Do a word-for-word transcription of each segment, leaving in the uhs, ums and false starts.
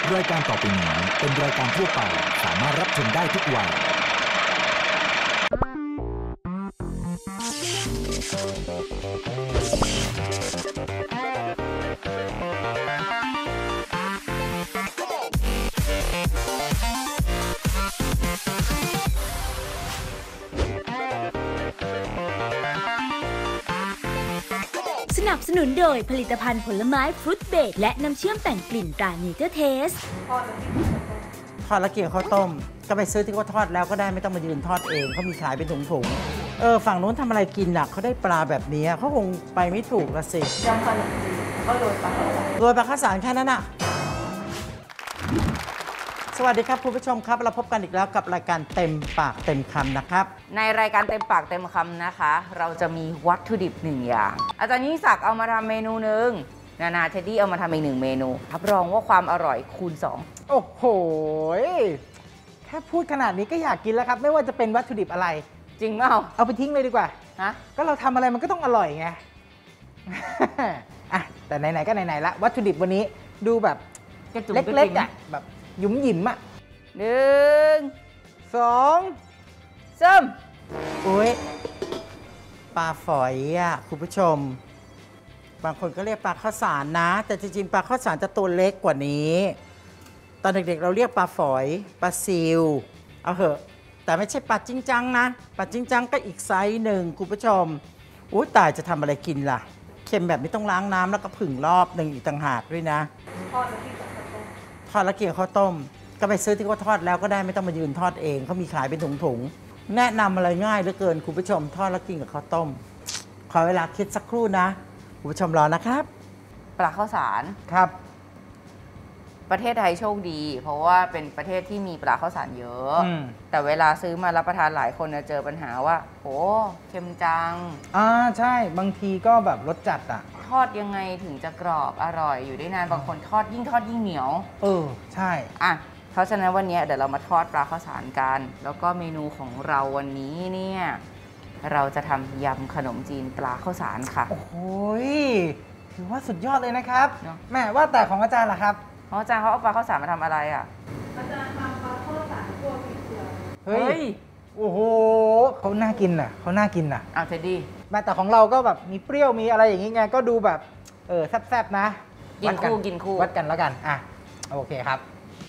รายการต่อไปนี้เป็นรายการทั่วไปสามารถรับชมได้ทุกวัยสนับสนุนโดยผลิตภัณฑ์ผลไม้ฟรุตเบรดและน้ำเชื่อมแต่งกลิ่นตราเนเจอร์เทสทอดแล้วกินข้าวต้มก็ไปซื้อที่เขาทอดแล้วก็ได้ไม่ต้องมายืนทอดเองเขามีขายเป็นถุงๆเออฝั่งนู้นทำอะไรกินน่ะเขาได้ปลาแบบนี้เขาคงไปไม่ถูกละสิยำขนมจีนก็โรยปลาโรยปลาข้าวสารแค่นั้นน่ะสวัสดีครับคุณผู้ชมครับเราพบกันอีกแล้วกับรายการเต็มปากเต็มคำนะครับในรายการเต็มปากเต็มคำนะคะเราจะมีวัตถุดิบหนึ่งอย่างอาจารย์ยิ่งศักดิ์เอามาทำเมนูหนึ่งนานาเทดดี้เอามาทำอีกหนึ่งเมนูรับรองว่าความอร่อยคูณสองโอ้โหแค่พูดขนาดนี้ก็อยากกินแล้วครับไม่ว่าจะเป็นวัตถุดิบอะไรจริงเปล่าเอาไปทิ้งเลยดีกว่าฮะก็เราทำอะไรมันก็ต้องอร่อยไง อ่ะแต่ไหนๆก็ไหนๆละวัตถุดิบวันนี้ดูแบบเล็กๆอ่ะแบบหยุมหยิมอ่ะหนึ่งสองสามโอ้ยปลาฝอยอ่ะคุณผู้ชมบางคนก็เรียกปลาข้าวสารนะแต่จริงๆปลาข้าวสารจะตัวเล็กกว่านี้ตอนเด็กๆเราเรียกปลาฝอยปลาซิวเอาเหอะแต่ไม่ใช่ปลาจิ้งจังนะปลาจิ้งจังก็อีกไซส์หนึ่งคุณผู้ชมอุ้ยตายจะทำอะไรกินล่ะเค็มแบบไม่ต้องล้างน้ำแล้วก็ผึ่งรอบหนึ่งอีกต่างหากด้วยนะทอดแล้วกินกับข้าวต้มทอดแล้วกินกับข้าวต้มก็ไปซื้อที่เขาทอดแล้วก็ได้ไม่ต้องมายืนทอดเองเขามีขายเป็นถุงๆแนะนำอะไรง่ายเหลือเกินคุณผู้ชมทอดแล้วกินกับข้าวต้มขอเวลาคิดสักครู่นะคุณผู้ชมรอนะครับปลาข้าวสารครับประเทศไทยโชคดีเพราะว่าเป็นประเทศที่มีปลาข้าวสารเยอะแต่เวลาซื้อมารับประทานหลายคนจะเจอปัญหาว่าโอ้เค็มจังอ่าใช่บางทีก็แบบรสจัดอ่ะทอดยังไงถึงจะกรอบอร่อยอยู่ได้นานบางคนทอดยิ่งทอดยิ่งเหนียวเออใช่อ่ะเพราะฉะนั้นวันนี้เดี๋ยวเรามาทอดปลาข้าวสารกันแล้วก็เมนูของเราวันนี้เนี่ยเราจะทำยำขนมจีนปลาข้าวสารค่ะโอ้โหถือว่าสุดยอดเลยนะครับแม่ว่าแต่ของอาจารย์ล่ะครับอาจารย์เขาเอาปลาข้าวสารมาทำอะไรอ่ะอาจารย์ทำปลาข้าวสารคั่วพริกเกลือเฮ้ยโอ้โหเขาน่ากินน่ะเขาน่ากินน่ะเอาเทดดี้แม่แต่ของเราก็แบบมีเปรี้ยวมีอะไรอย่างงี้ไงก็ดูแบบเออแซ่บๆนะกินคู่กินคู่วัดกันแล้วกันอ่ะโอเคครับ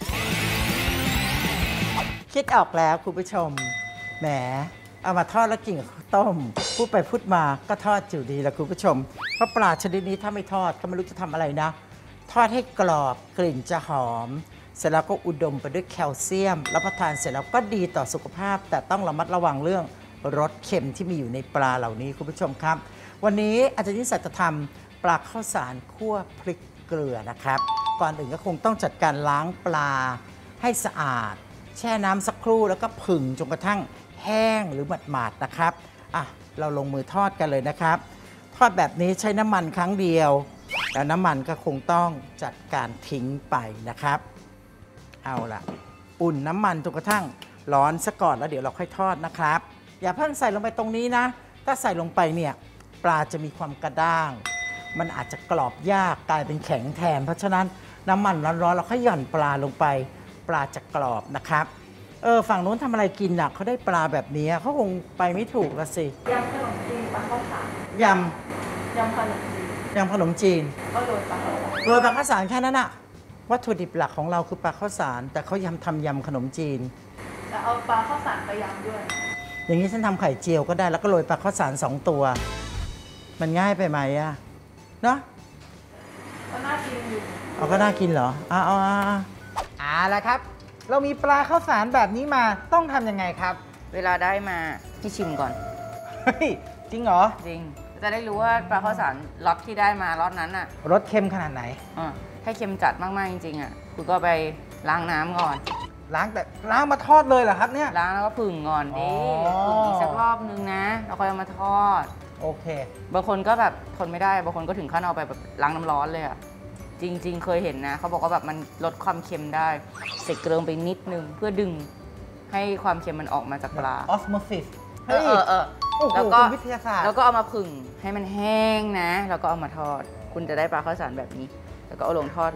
คิดออกแล้วคุณผู้ชมแหมเอามาทอดแล้วกินกับข้าวต้มพูดไปพูดมาก็ทอดอยู่ดีแหละคุณผู้ชมเพราะปลาชนิดนี้ถ้าไม่ทอดก็ไม่รู้จะทำอะไรนะทอดให้กรอบกลิ่นจะหอมเสร็จแล้วก็อุดมไปด้วยแคลเซียมรับประทานเสร็จแล้วก็ดีต่อสุขภาพแต่ต้องระมัดระวังเรื่องรสเค็มที่มีอยู่ในปลาเหล่านี้คุณผู้ชมครับวันนี้อาจารย์ยิ่งศักดิ์จะทำปลาข้าวสารคั่วพริกเกลือนะครับก่อนอื่นก็คงต้องจัดการล้างปลาให้สะอาดแช่น้ำสักครู่แล้วก็ผึ่งจนกระทั่งแห้งหรือหมาดๆนะครับอ่ะเราลงมือทอดกันเลยนะครับทอดแบบนี้ใช้น้ำมันครั้งเดียวแล้วน้ำมันก็คงต้องจัดการทิ้งไปนะครับเอาล่ะอุ่นน้ำมันจนกระทั่งร้อนซะก่อนแล้วเดี๋ยวเราค่อยทอดนะครับอย่าเพิ่งใส่ลงไปตรงนี้นะถ้าใส่ลงไปเนี่ยปลาจะมีความกระด้างมันอาจจะกรอบยากกลายเป็นแข็งแทนเพราะฉะนั้นน้ำมันร้อนๆเราค่อยหย่อนปลาลงไปปลาจะกรอบนะครับเออฝั่งนู้นทำอะไรกินน่ะเขาได้ปลาแบบนี้เขาคงไปไม่ถูกละสิยำขนมจีนปลาข้าวสารยำยำขนมจีนยำขนมจีนก็โรยปลาข้าวสารโรยปลาข้าวสารแค่นั้นอะวัตถุดิบหลักของเราคือปลาข้าวสารแต่เขายำทำยำขนมจีนแต่เอาปลาข้าวสารไปยำด้วยอย่างนี้ฉันทำไข่เจียวก็ได้แล้วก็โรยปลาข้าวสารสองตัวมันง่ายไปไหมอะเนาะก็น่ากินอยู่เอาก็น่ากินเหรออ่าอ่าอ่าแล้วครับเรามีปลาข้าวสารแบบนี้มาต้องทำยังไงครับเวลาได้มาพี่ชิมก่อนเฮ้ยจริงเหรอจริงจะได้รู้ว่าปลาข้าวสารล็อตที่ได้มาล็อตนั้นอะรสเค็มขนาดไหนอ่าถ้าเค็มจัดมากๆจริงๆอะคุณก็ไปล้างน้ำก่อนล้างแต่ล้างมาทอดเลยเหรอครับเนี่ยล้างแล้วก็ผึ่งก่อนดิผึ่งอีกสักรอบนึงนะแล้วค่อยเอามาทอดโอเคบางคนก็แบบทนไม่ได้บางคนก็ถึงขั้นเอาไปแบบล้างน้ำร้อนเลยอะจริงๆเคยเห็นนะเขาบอกว่าแบบมันลดความเค็มได้ใส่เกลือไปนิดนึงเพื่อดึงให้ความเค็มมันออกมาจากปลาออสโมซิสเออเออแล้วก็วิทยาศาสตร์แล้วก็เอามาผึ่งให้มันแห้งนะแล้วก็เอามาทอดคุณจะได้ปลาข้าวสารแบบนี้แล้วก็เอาลงทอดเลย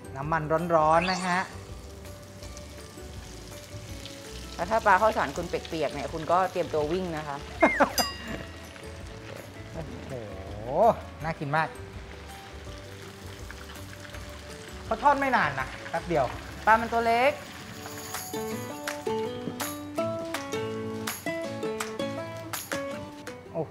น้ำมันร้อนๆนะฮะแล้วถ้าปลาข้าวสารคุณเปียกๆเนี่ยคุณก็เตรียมตัววิ่งนะคะโอ้โห น่ากินมากเขาทอดไม่นานนะแป๊บเดียวปลามันตัวเล็กโอ้โห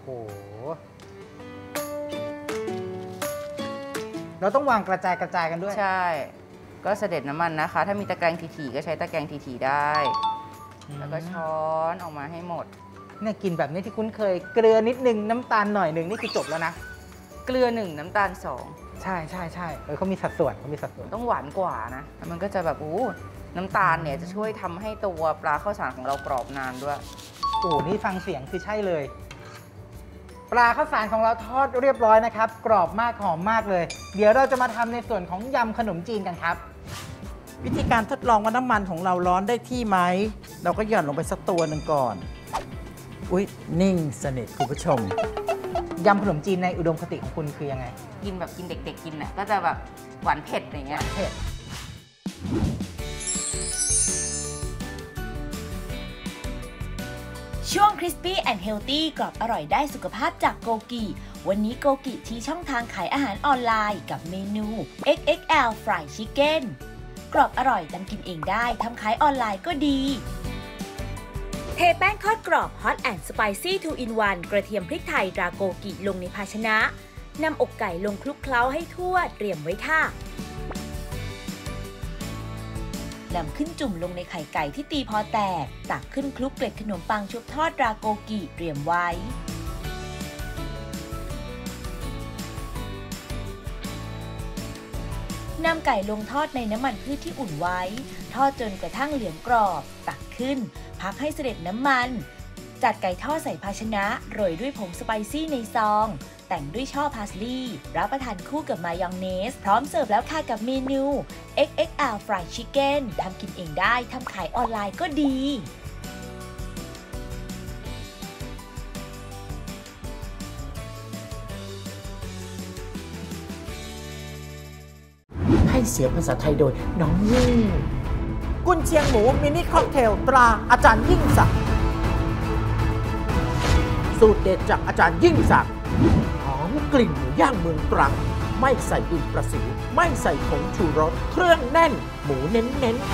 เราต้องวางกระจายกระจายกันด้วยใช่ ก็เสด็จน้ำมันนะคะ ถ้ามีตะแกรงถี่ๆก็ใช้ตะแกรงถี่ๆได้ แล้วก็ช้อนออกมาให้หมดเนี่ยกินแบบนี้ที่คุ้นเคย เกลือนิดนึงน้ำตาลหน่อยหนึ่งนี่คือจบแล้วนะเกลือหนึ่งน้ำตาลสองใช่ใช่ใช่เออเขามีสัดส่วนเขามีสัดส่วนต้องหวานกว่านะแล้วมันก็จะแบบอู้น้ำตาลเนี่ยจะช่วยทำให้ตัวปลาข้าวสารของเรากรอบนานด้วยโอ้นี่ฟังเสียงคือใช่เลย ปลาข้าวสารของเราทอดเรียบร้อยนะครับ กรอบมากหอมมากเลย เดี๋ยวเราจะมาทำในส่วนของยำขนมจีนกันครับวิธีการทดลองว่าน้ำมันของเราร้อนได้ที่ไหม เราก็หย่อนลงไปสักตัวหนึ่งก่อน อุ๊ย นิ่งสนิทคุณผู้ชมยำขนมจีนในอุดมคติของคุณคือยังไงกินแบบกินเด็กๆกินน่ะก็จะแบบหวานเผ็ดอย่างเงี้ยเผ็ดช่วง Crispy and Healthy กรอบอร่อยได้สุขภาพจากโกกิ วันนี้โกกิชี้ช่องทางขายอาหารออนไลน์กับเมนู เอ็กซ์ เอ็กซ์ แอล Fried Chicken กรอบอร่อยทำกินเองได้ทำขายออนไลน์ก็ดี เทแป้งทอดกรอบ Hot and Spicy ทู อิน วัน กระเทียมพริกไทยตราโกกิลงในภาชนะนำอกไก่ลงคลุกเคล้าให้ทั่วเตรียมไว้ค่ะนำขึ้นจุ่มลงในไข่ไก่ที่ตีพอแตกตักขึ้นคลุกเกล็ดขนมปังชุบทอดราโกกิเตรียมไว้นำไก่ลงทอดในน้ำมันพืชที่อุ่นไว้ทอดจนกระทั่งเหลืองกรอบตักขึ้นพักให้เสด็จน้ำมันจัดไก่ทอดใส่ภาชนะโรยด้วยผงสไปซี่ในซองแต่งด้วยช่อพาสลีย์รับประทานคู่กับมายองเนสพร้อมเสิร์ฟแล้วค่ะกับเมนู เอ็กซ์ เอ็กซ์ แอล Fried Chicken ทำกินเองได้ทำขายออนไลน์ก็ดีให้เสียงภาษาไทยโดยน้องยิ่ง กุนเชียงหมูมินิค็อกเทลตราอาจารย์ยิ่งศักดิ์สูตรเด็ดจากอาจารย์ยิ่งศักดิ์หอมกลิ่นหมูย่างเมืองตรัง ไม่ใส่ดินประสิวไม่ใส่ผงชูรสเครื่องแน่น หมูเน้นๆ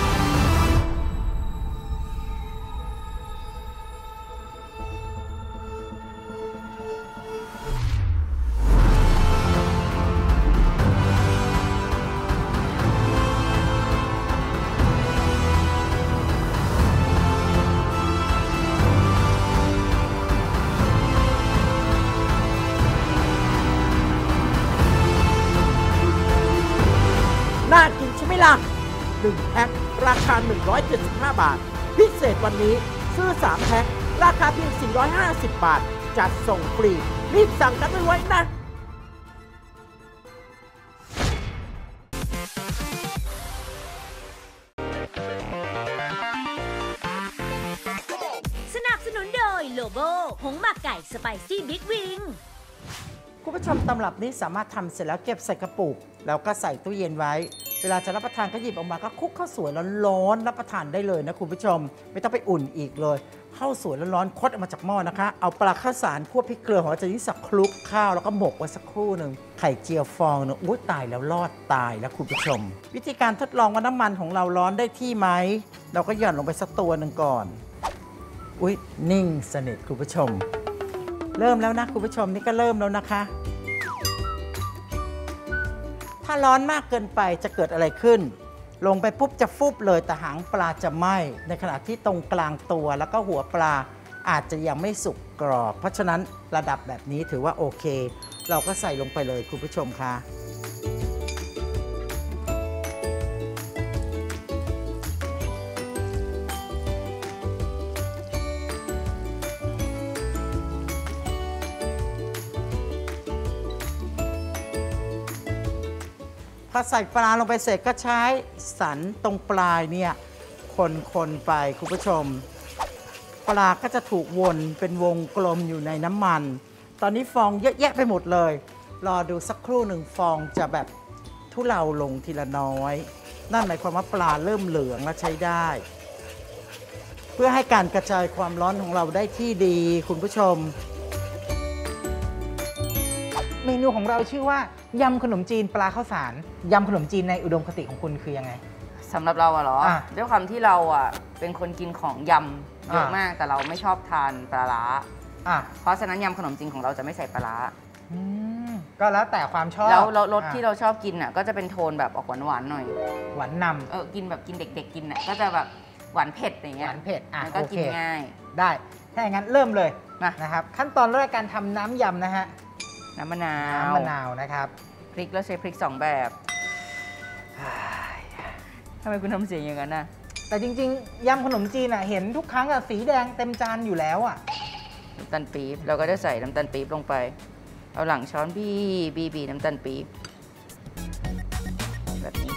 น่ากินใช่ไหมล่ะหนึ่งแพ็คราคา หนึ่งร้อยเจ็ดสิบห้า บาท พิเศษวันนี้ซื้อ สาม แพ็คราคาเพียง สี่ร้อยห้าสิบ บาท จัดส่งฟรี รีบสั่งกันไว้นะสนับสนุนโดยโลโบผงหมักไก่สไปซี่บิ๊กวิงคุณผู้ชมตำรับนี้สามารถทำเสร็จแล้วเก็บใส่กระปุก แล้วก็ใส่ตู้เย็นไว้ เวลาจะรับประทานก็หยิบออกมาก็คลุกข้าวสวยร้อนๆรับประทานได้เลยนะคุณผู้ชมไม่ต้องไปอุ่นอีกเลยข้าวสวยร้อนๆคดออกมาจากหม้อนะคะเอาปลาข้าวสารคั่วพริกเกลือของอาจารย์ยิ่งศักดิ์คลุกข้าวแล้วก็หมกไว้สักครู่หนึ่งไข่เจียวฟองนึงอุ้ยตายแล้วรอดตายแล้วคุณผู้ชม วิธีการทดลองว่าน้ำมันของเราร้อนได้ที่ไหมเราก็หย่อนลงไปสักตัวหนึ่งก่อนอุ้ยนิ่งสนิทคุณผู้ชม เริ่มแล้วนะคุณผู้ชมนี่ก็เริ่มแล้วนะคะถ้าร้อนมากเกินไปจะเกิดอะไรขึ้นลงไปปุ๊บจะฟุบเลยแต่หางปลาจะไหม้ในขณะที่ตรงกลางตัวแล้วก็หัวปลาอาจจะยังไม่สุกกรอบเพราะฉะนั้นระดับแบบนี้ถือว่าโอเคเราก็ใส่ลงไปเลยคุณผู้ชมคะพอใส่ปลาลงไปเสร็จก็ใช้สันตรงปลายเนี่ยคนๆไปคุณผู้ชมปลาก็จะถูกวนเป็นวงกลมอยู่ในน้ำมันตอนนี้ฟองเยอะแยะไปหมดเลยรอดูสักครู่หนึ่งฟองจะแบบทุเลาลงทีละน้อย นั่นหมายความว่าปลาเริ่มเหลืองและใช้ได้ เพื่อให้การกระจายความร้อนของเราได้ที่ดีคุณผู้ชมเมนูของเราชื่อว่ายำขนมจีนปลาข้าวสารยำขนมจีนในอุดมคติของคุณคือยังไงสำหรับเราอะเหรออ่ะด้วยความที่เราอะเป็นคนกินของยำเยอะอ่ะมากแต่เราไม่ชอบทานปลาร้าอ่ะเพราะฉะนั้นยำขนมจีนของเราจะไม่ใส่ปลาร้าอืมก็แล้วแต่ความชอบแล้วแล้วรสอ่ะที่เราชอบกินอะก็จะเป็นโทนแบบออกหวานๆหน่อยหวานนเออกินแบบกินเด็ก ๆ กินอะก็จะแบบหวานเผ็ดอย่างำเงี้หยวานเผ็ดอ่ะมันก็โอกิเคนง่ายได้ถ้าอย่างนั้นเริ่มเลยมานะครับ ขั้นตอนแรกการทำน้ำยำนะฮะน้ำมะนาวน้ำมะนาวนะครับพริกแล้วใช้พริกสองแบบทำไมคุณทำเสียงอย่างนั้นน่ะแต่จริงๆยำขนมจีนอ่ะเห็นทุกครั้งอ่ะสีแดงเต็มจานอยู่แล้วอ่ะน้ำตาลปี๊บเราก็จะใส่น้ำตาลปี๊บลงไป เอาหลังช้อนบีบีบีน้ำตาลปี๊บแบบนี้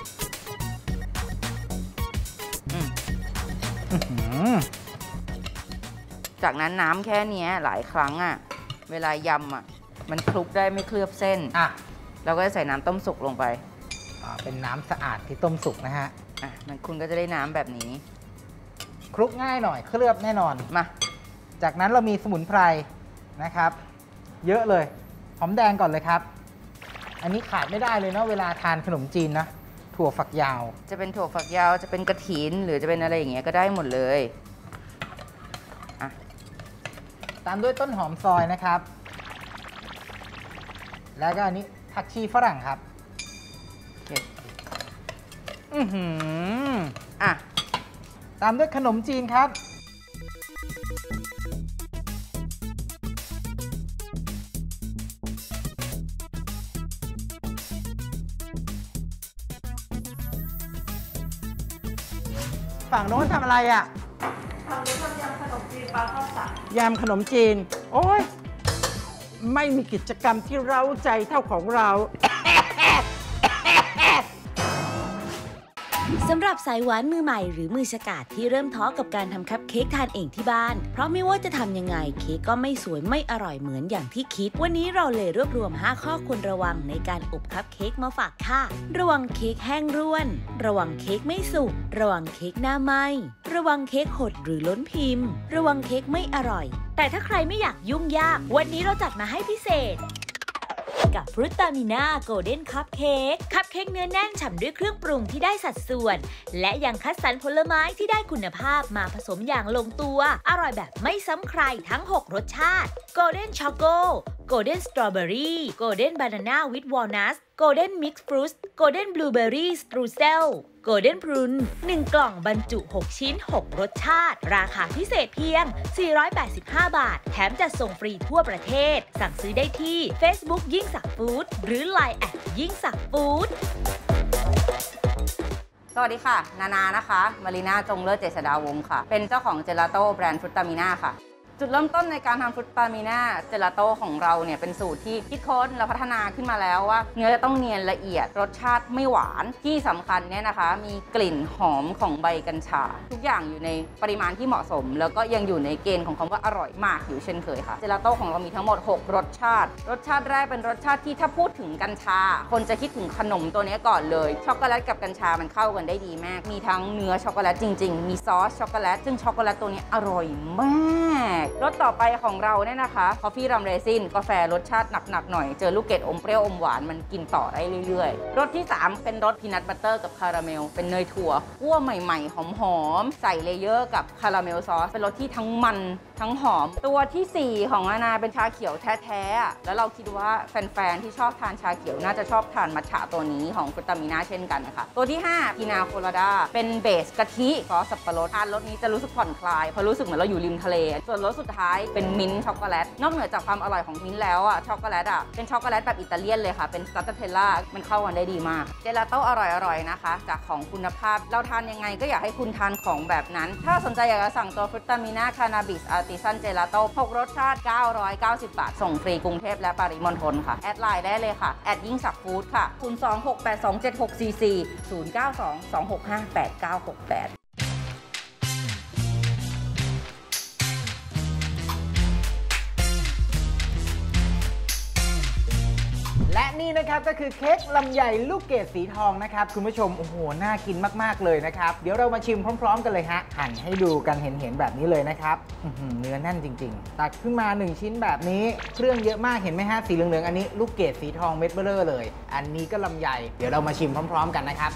อืมอื้อหือจากนั้นน้ำแค่เนี้ยหลายครั้งอะเวลายำอะมันคลุกได้ไม่เคลือบเส้นอ่ะเราก็จะใส่น้ำต้มสุกลงไปอ่าเป็นน้ำสะอาดที่ต้มสุกนะฮะอ่ะมันคุณก็จะได้น้ำแบบนี้คลุกง่ายหน่อยเคลือบแน่นอนมาจากนั้นเรามีสมุนไพรนะครับ เยอะเลยหอมแดงก่อนเลยครับ อันนี้ขาดไม่ได้เลยเนาะเวลาทานขนมจีนนะถั่วฝักยาวจะเป็นถั่วฝักยาวจะเป็นกระถินหรือจะเป็นอะไรอย่างเงี้ยก็ได้หมดเลยอ่ะตามด้วยต้นหอมซอยนะครับ แล้วก็อันนี้ผักชีฝรั่งครับโอเคอือหืออ่ะตามด้วยขนมจีนครับ ฝั่งโน้นทำอะไรอ่ะทำนี้ทำยำขนมจีนปลาข้าวสารยำขนมจีน โอ้ย ไม่มีกิจกรรมที่เร้าใจเท่าของเราสำหรับสายหวานมือใหม่หรือมือฉกาจที่เริ่มท้อกับการทำคัพเค้กทานเองที่บ้าน เพราะไม่ว่าจะทำยังไงเค้กก็ไม่สวยไม่อร่อยเหมือนอย่างที่คิด วันนี้เราเลยรวบรวมห้าข้อควรระวังในการอบคัพเค้กมาฝากค่ะ ระวังเค้กแห้งร่วน ระวังเค้กไม่สุก ระวังเค้กหน้าไหม้ระวังเค้กหดหรือล้นพิมพ์ ระวังเค้กไม่อร่อย แต่ถ้าใครไม่อยากยุ่งยาก วันนี้เราจัดมาให้พิเศษ กับฟรุตตามิน่าโกลเด้นคัพเค้กคัพเค้กเนื้อแน่นฉ่ำด้วยเครื่องปรุงที่ได้สัดส่วน และยังคัดสรรผลไม้ที่ได้คุณภาพมาผสมอย่างลงตัว อร่อยแบบไม่ซ้ำใครทั้ง หก รสชาติโกลเด้นช็อกโกโกลเด้นสตรอเบอรี่โกลเด้นบานาน่าวิดวอลนัทโกลเด้นมิกซ์ฟรุตโกลเด้นบลูเบอรี่สตรูเซลโกลเด้นพรุนหนึ่งกล่องบรรจุ หก ชิ้น หก รสชาติ ราคาพิเศษเพียง สี่ร้อยแปดสิบห้า บาท แถมจัดส่งฟรีทั่วประเทศ สั่งซื้อได้ที่ Facebook ยิ่งศักดิ์ฟู้ดหรือ ไลน์ แอทยิ่งศักดิ์ฟู้ดสวัสดีค่ะ นานานะคะมารีนาจงเลิศเจษฎาวงศ์ค่ะ เป็นเจ้าของเจลาโต้แบรนด์ฟรุตตามิน่าค่ะ จุดเริ่มต้นในการทำฟรุตตามิน่าเจลาโต้ของเราเนี่ยเป็นสูตรที่คิดค้นและพัฒนาขึ้นมาแล้วว่าเนื้อจะต้องเนียนละเอียดรสชาติไม่หวานที่สำคัญเนี่ยนะคะมีกลิ่นหอมของใบกัญชา ทุกอย่างอยู่ในปริมาณที่เหมาะสม แล้วก็ยังอยู่ในเกณฑ์ของคำว่าอร่อยมากอยู่เช่นเคยค่ะเจลาโต้ของเรามีทั้งหมดหกรสชาติรสชาติแรกเป็นรสชาติที่ถ้าพูดถึงกัญชาคนจะคิดถึงขนมตัวนี้ก่อนเลยช็อกโกแลตกับกัญชามันเข้ากันได้ดีมากมีทั้งเนื้อช็อกโกแลตจริงๆมีซอสช็อกโกแลตซึ่งช็อกโกแลตตัวนี้อร่อยมากรสต่อไปของเราเนี่ยนะคะคอฟฟี่รัมเรซินกาแฟรสชาติหนักๆหน่อยเจอลูกเกดอมเปรี้ยวอมหวานมันกินต่อได้เรื่อยๆรสที่สามเป็นรสพีนัทบัตเตอร์กับคาราเมลเป็นเนยถั่วคั่วใหม่ๆหอมๆใส่เลเยอร์กับคาราเมลซอสเป็นรสที่ทั้งมันทั้งหอมตัวที่สี่ของอาณาเป็นชาเขียวแท้ๆแล้วเราคิดว่าแฟนๆที่ชอบทานชาเขียวน่าจะชอบทานมัทฉะตัวนี้ของฟรุตตามิน่าเช่นกันนะคะตัวที่ห้าพีนาโคลาดาเป็นเบสกะทิซอสสับปะรดทานรสนี้จะรู้สึกผ่อนคลายเพราะรู้สึกเหมือนเราอยู่ริมทะเลส่วนรสสุดท้ายเป็นมิ้นท์ช็อกโกแลตนอกเหนือจากความอร่อยของมิ้นท์แล้วอ่ะช็อกโกแลตอ่ะเป็นช็อกโกแลตแบบอิตาเลียนเลยค่ะเป็นสตรัตเทลล่ามันเข้ากันได้ดีมากเจลาโต้อร่อยๆนะคะจากของคุณภาพเราทานยังไงก็อยากให้คุณทานของแบบนั้นถ้าสนใจอยากจะสั่งตัวฟรุตตามิน่าคานาบิสอาร์ติซันเจลาโต้หกรสชาติเก้าร้อยเก้าสิบบาทส่งฟรีกรุงเทพและปริมณฑลค่ะแอดไลน์ได้เลยค่ะแอดยิ่งศักดิ์ฟู้ดค่ะศูนย์ สอง หก แปด สอง เจ็ด หก สี่ สี่ ศูนย์ เก้า สอง สอง หก ห้า แปด เก้า หก แปดและนี่นี่นะครับก็คือเค้กลำไยลูกเกดสีทองนะครับคุณผู้ชมโอ้โหน่ากินมากๆเลยนะครับเดี๋ยวเรามาชิมพร้อมๆกันเลยฮะหั่นให้ดูกันเห็นๆแบบนี้เลยนะครับเนื้อแน่นจริงๆตักขึ้นมาหนึ่งชิ้นแบบนี้เครื่องเยอะมากเห็นไหมฮะสีเหลืองๆอันนี้ลูกเกดสีทองเม็ดเบลอเลยอันนี้ก็ลำไยเดี๋ยวเรามาชิมพร้อมๆกันนะครับ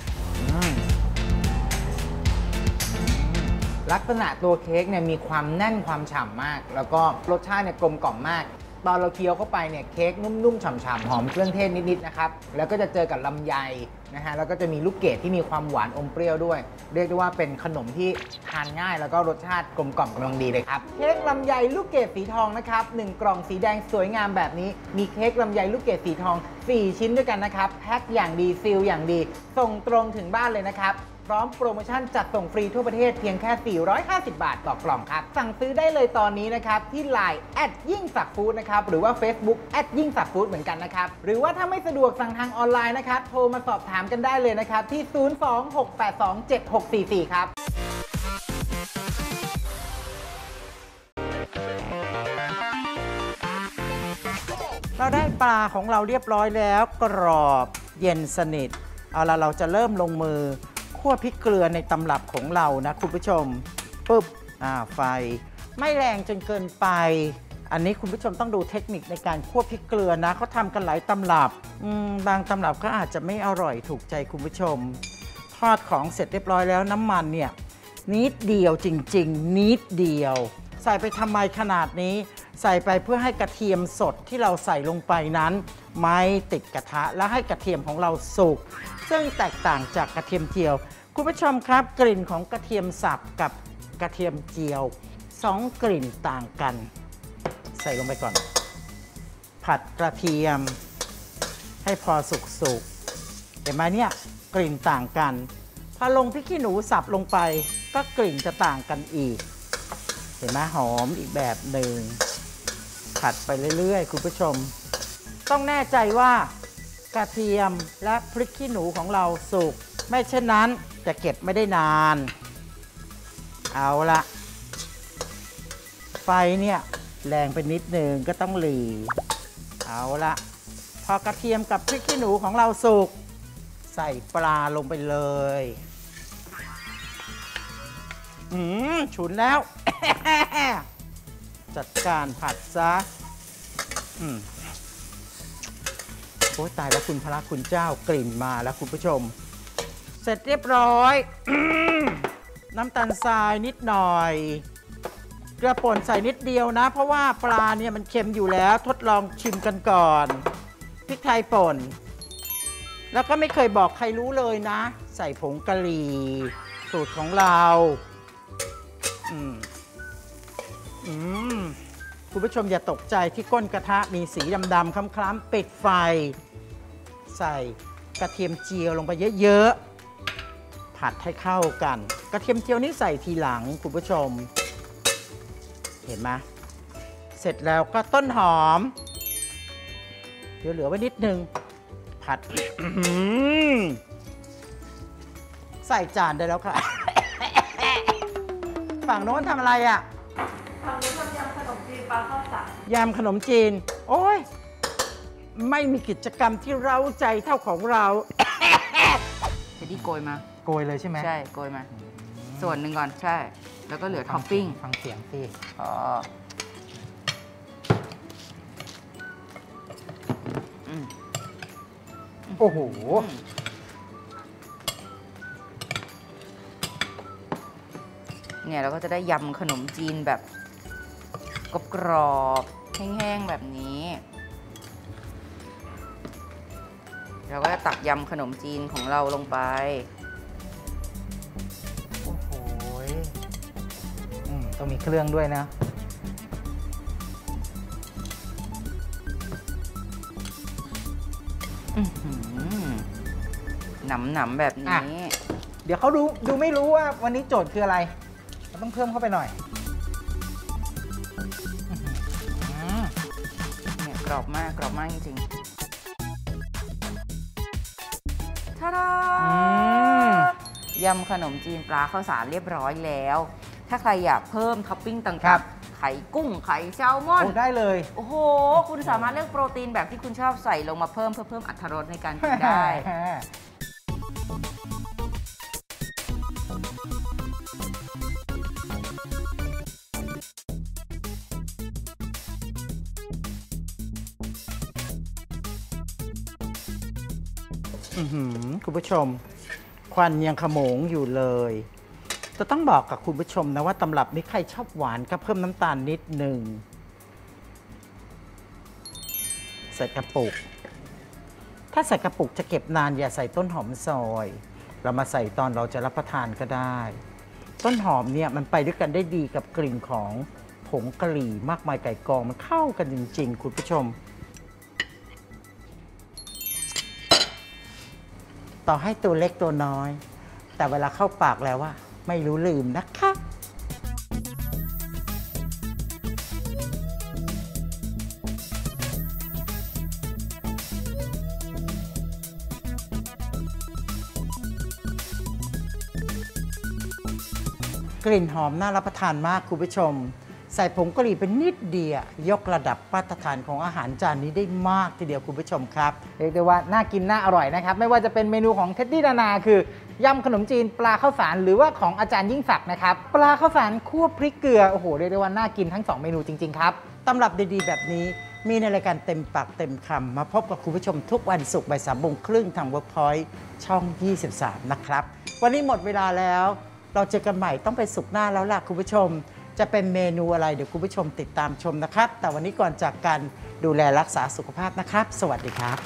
ลักษณะตัวเค้กเนี่ยมีความแน่นความฉ่ำมากแล้วก็รสชาติเนี่ยกลมกล่อมมากตอนเราเคี้ยวเข้าไปเนี่ยเค้กนุ่มๆฉ่ำๆหอมเครื่องเทศนิดๆนะครับแล้วก็จะเจอกับลำไยนะฮะแล้วก็จะมีลูกเกดที่มีความหวานอมเปรี้ยวด้วยเรียกได้ว่าเป็นขนมที่ทานง่ายแล้วก็รสชาติกลมกล่อมกำลังดีเลยครับเค้กลำไยลูกเกดสีทองนะครับหนึ่งกล่องสีแดงสวยงามแบบนี้มีเค้กลำไยลูกเกดสีทองสี่ชิ้นด้วยกันนะครับแพ็คอย่างดีซีลอย่างดีส่งตรงถึงบ้านเลยนะครับพร้อมโปรโมชั่นจัดส่งฟรีทั่วประเทศเพียงแค่สี่ร้อยห้าสิบบาทต่อกล่องครับสั่งซื้อได้เลยตอนนี้นะครับที่ ไลน์ แอดยิ่งศักดิ์ฟู้ดนะครับหรือว่า Facebook แอดยิ่งศักดิ์ฟู้ดเหมือนกันนะครับหรือว่าถ้าไม่สะดวกสั่งทางออนไลน์นะครับโทรมาสอบถามกันได้เลยนะครับที่ ศูนย์ สอง หก แปด สอง เจ็ด หก สี่ สี่ ครับเราได้ปลาของเราเรียบร้อยแล้วกรอบเย็นสนิทเอาละเราจะเริ่มลงมือคั่วพริกเกลือในตำรับของเรานะคุณผู้ชมปุ๊บอ่าไฟไม่แรงจนเกินไปอันนี้คุณผู้ชมต้องดูเทคนิคในการคั่วพริกเกลือนะเขาทำกันหลายตำรับบางตำรับก็อาจจะไม่อร่อยถูกใจคุณผู้ชมทอดของเสร็จเรียบร้อยแล้วน้ำมันเนี่ยนิดเดียวจริงๆนิดเดียวใส่ไปทำไมขนาดนี้ใส่ไปเพื่อให้กระเทียมสดที่เราใส่ลงไปนั้นไม่ติดกระทะและให้กระเทียมของเราสุกซึ่งแตกต่างจากกระเทียมเจียวคุณผู้ชมครับกลิ่นของกระเทียมสับกับกระเทียมเจียวสองกลิ่นต่างกันใส่ลงไปก่อนผัดกระเทียมให้พอสุกๆเห็นไหมเนี่ยกลิ่นต่างกันพอลงพริกขี้หนูสับลงไปก็กลิ่นจะต่างกันอีกเห็นไหมหอมอีกแบบหนึ่งผัดไปเรื่อยๆคุณผู้ชมต้องแน่ใจว่ากระเทียมและพริกขี้หนูของเราสุกไม่เช่นนั้นจะเก็บไม่ได้นานเอาละไฟเนี่ยแรงไปนิดหนึ่งก็ต้องหลีเอาละพอกระเทียมกับพริกขี้หนูของเราสุกใส่ปลาลงไปเลยอืมฉุนแล้ว จัดการผัดซะอืมโอ้ยตายแล้วคุณพระคุณเจ้ากลิ่นมาแล้วคุณผู้ชมเสร็จเรียบร้อย น้ำตาลทรายนิดหน่อยเกลือป่นใส่นิดเดียวนะเพราะว่าปลาเนี่ยมันเค็มอยู่แล้วทดลองชิมกันก่อนพริกไทยป่นแล้วก็ไม่เคยบอกใครรู้เลยนะใส่ผงกะหรี่สูตรของเราอืมอืมคุณผู้ชมอย่าตกใจที่ก้นกระทะมีสีดำๆคล้ำๆปิดไฟใส่กระเทียมเจียวลงไปเยอะๆผัดให้เข้ากันกระเทียมเจียวนี่ใส่ทีหลังคุณผู้ชมเห็นไหมเสร็จแล้วก็ต้นหอมเดี๋ยวเหลือไว้นิดนึงผัด ใส่จานได้แล้วค่ะ ฝั่งโน้นทำอะไรอ่ะทำนี้ทำยำขนมจีนปลาข้าวสารยำขนมจีนโอ้ยไม่มีกิจกรรมที่เร้าใจเท่าของเราเดี๋ยวที่โกยมาโกยเลยใช่ไหมใช่โกยมาส่วนหนึ่งก่อนใช่แล้วก็เหลือท็อปปิ้งฟังเสียงสิอ๋อโอ้โหเนี่ยเราก็จะได้ยำขนมจีนแบบกรอบๆแห้งๆแบบนี้เราก็จะตักยำขนมจีนของเราลงไปโอ้โหต้องมีเครื่องด้วยนะหนำหนำแบบนี้เดี๋ยวเขาดูดูไม่รู้ว่าวันนี้โจทย์คืออะไรเราต้องเพิ่มเข้าไปหน่อยเนี่ยกรอบมากกรอบมากจริงๆท่าดายำขนมจีนปลาข้าวสารเรียบร้อยแล้วถ้าใครอยากเพิ่มท็อปปิ้งต่ครัางบๆ ไข่กุ้งไข่แซลมอนโอ้ได้เลยโอ้โห คุณสามารถเลือกโปรตีนแบบที่คุณชอบใส่ลงมาเพิ่มเพื่อเพิ่มอรรถรสในการกินได้อื้อหือคุณผู้ชม ควันยังขโมงอยู่เลยจะต้องบอกกับคุณผู้ชมนะว่าตำรับนี้ใครชอบหวานก็เพิ่มน้ำตาลนิดหนึ่งใส่กระปุก ถ้าใส่กระปุกจะเก็บนานอย่าใส่ต้นหอมซอย เรามาใส่ตอนเราจะรับประทานก็ได้ ต้นหอมเนี่ยมันไปด้วยกันได้ดีกับกลิ่นของผงกะหรี่มากมายไก่กองมันเข้ากันจริงๆคุณผู้ชม ต่อให้ตัวเล็กตัวน้อย แต่เวลาเข้าปากแล้วว่าไม่รู้ลืมนะคะกลิ่นหอมน่ารับประทานมากคุณผู้ชม ใส่ผงกะหรี่เป็นนิดเดียวยกระดับมาตรฐานของอาหารจานนี้ได้มากทีเดียวคุณผู้ชมครับเรียกได้ว่าน่ากินน่าอร่อยนะครับไม่ว่าจะเป็นเมนูของเท็ดดี้นานาคือยำขนมจีนปลาข้าวสารหรือว่าของอาจารย์ยิ่งศักดิ์นะครับปลาข้าวสารคั่วพริกเกลือโอ้โหเรียกได้ว่าน่ากินทั้งสองเมนูจริงๆครับตำรับดีๆแบบนี้มีในรายการเต็มปากเต็มคำมาพบกับคุณผู้ชมทุกวันศุกร์บ่ายสามโมงครึ่งทาง Workpoint ช่อง ยี่สิบสาม นะครับ วันนี้หมดเวลาแล้ว เราเจอกันใหม่ต้องไปศุกร์หน้าแล้วล่ะคุณผู้ชม จะเป็นเมนูอะไรเดี๋ยวคุณผู้ชมติดตามชมนะครับ แต่วันนี้ก่อนจากกันดูแลรักษาสุขภาพนะครับ สวัสดีครับ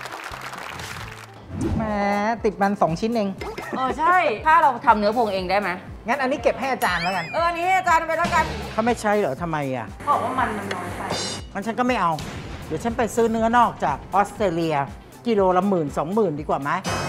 แหมติดมันสองชิ้นเองเออใช่ ถ้าเราทำเนื้อพวงเองได้ไหมงั้นอันนี้เก็บให้อาจารย์แล้วกันเอออันนี้ให้อาจารย์ไปแล้วกันเขาไม่ใช่เหรอทำไมอ่ะบอกว่ามันมันน้อยไปงั้นฉันก็ไม่เอา เดี๋ยวฉันไปซื้อเนื้อนอกจากออสเตรเลีย กิโลละหมื่นสองหมื่นดีกว่าไหมโ